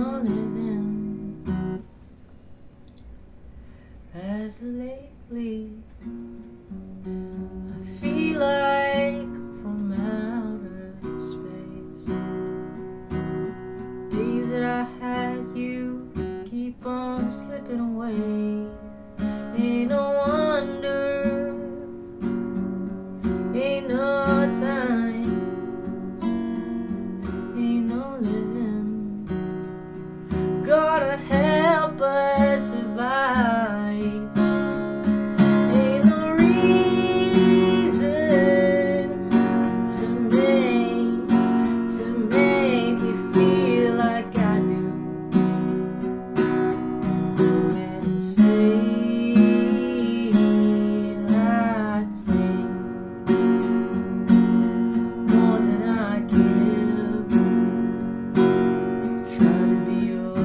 no living as lately. I feel like from outer space. Days that I had you keep on slipping away. Ain't no wonder, ain't no time, ain't no living. Gotta help us survive. Ain't no reason to make me feel like I do. Go ahead and say I'd take more than I give. Try to be your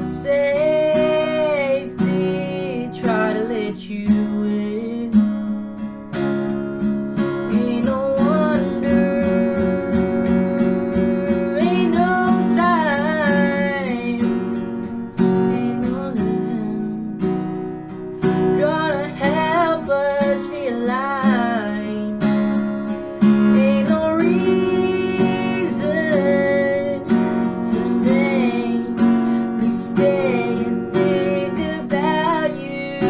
safety, try to let you in. Ain't no wonder, ain't no time, ain't no living. Gotta help us realign. Ain't no reason to make me stay and think about you.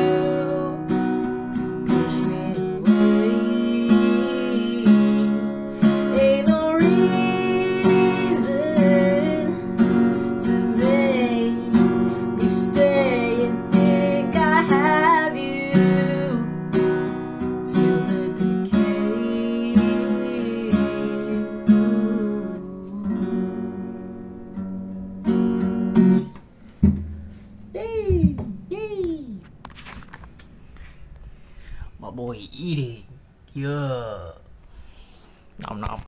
Push me away. Ain't no reason to make me stay and think I have you. Feel the decay. My boy eating. Yeah. Nom nom.